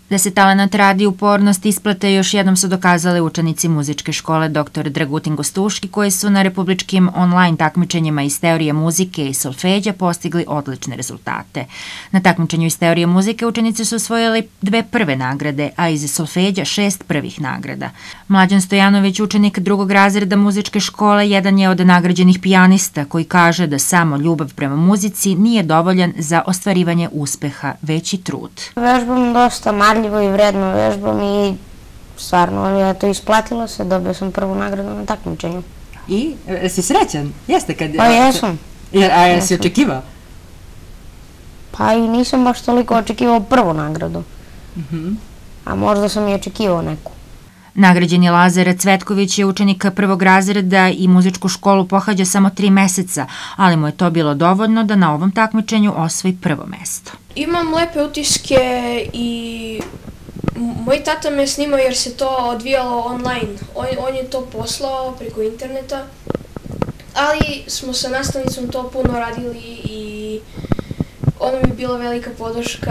Da se talenat radi, upornost isplate još jednom su dokazali učenici muzičke škole dr. Dragutin Gostuški koji su na republičkim online takmičenjima iz teorije muzike i solfeđa postigli odlične rezultate. Na takmičenju iz teorije muzike učenici su osvojili 2 prve nagrade, a iz solfeđa 6 prvih nagrada. Mlađan Stojanović, učenik 2. razreda muzičke škole, jedan je od nagrađenih pijanista koji kaže da samo ljubav prema muzici nije dovoljan za ostvarivanje uspeha, već i trud. Vežbam dosta marljivo i vredno vežbam i stvarno je to isplatilo se, dobio sam prvu nagradu na takmičenju. I? Jesi srećan? Jeste kad... Pa jesam. A jesi očekivao? Pa i nisam baš toliko očekivao prvu nagradu. A možda sam i očekivao neku. Nagrađeni Lazar Cvetković je učenik 1. razreda i muzičku školu pohađa samo 3 meseca, ali mu je to bilo dovoljno da na ovom takmičenju osvoji prvo mesto. Imam lepe utiske i moj tata me snimao jer se to odvijalo online. On je to poslao preko interneta, ali smo sa nastavnicom to puno radili i ono mi je bila velika podrška.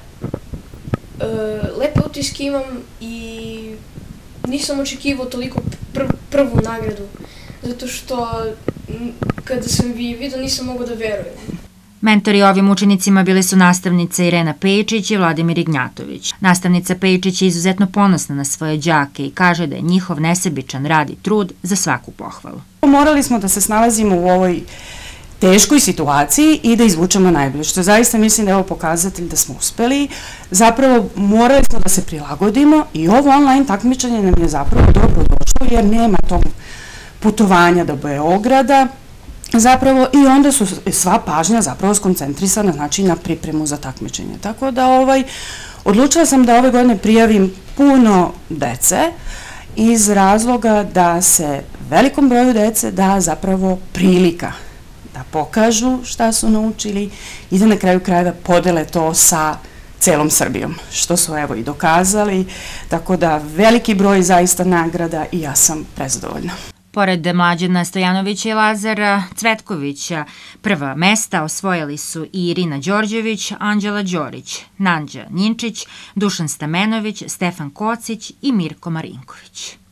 Lepe utiske imam i nisam očekivao toliko prvu nagradu, zato što kada sam vidio nisam mogao da verujem. Mentori ovim učenicima bili su nastavnica Irena Pejčić i Vladimir Ignjatović. Nastavnica Pejčić je izuzetno ponosna na svoje đake i kaže da je njihov nesebičan rad i trud za svaku pohvalu. Morali smo da se snalazimo u ovoj teškoj situaciji i da izvučemo najbolje, što zaista mislim da je ovo pokazatelj da smo uspeli. Zapravo morali smo da se prilagodimo i ovo online takmičenje nam je zapravo dobro došlo jer nema tog putovanja do Beograda. Zapravo i onda su sva pažnja zapravo skoncentrisana znači na pripremu za takmičenje. Tako da odlučila sam da ove godine prijavim puno dece iz razloga da se velikom broju dece da zapravo prilika da pokažu šta su naučili i da na kraju krajeva podele to sa celom Srbijom, što su evo i dokazali, tako da veliki broj zaista nagrada i ja sam prezadovoljna. Pored Mlađana Stojanovića i Lazara Cvetkovića, prva mesta osvojili su i Irina Đorđević, Anđela Đorić, Nanđa Ninčić, Dušan Stamenović, Stefan Kocić i Mirko Marinković.